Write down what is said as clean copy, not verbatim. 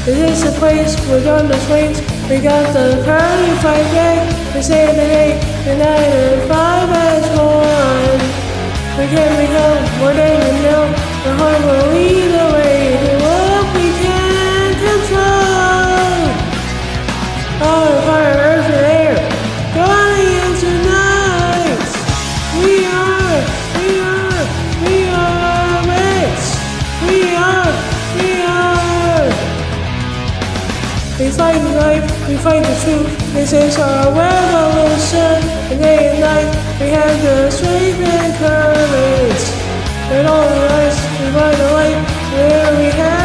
This is the place we're gonna swings. We got the crown and fight back. We say the day, the night, and 5 as 1. We can become more than we know. The heart will lead the way to what we can control. All of our earth and air, going into night. We are rich. We fight life, we fight the truth. This is our revolution. And day and night, we have the strength and courage. And all the lights, we find the light where we have.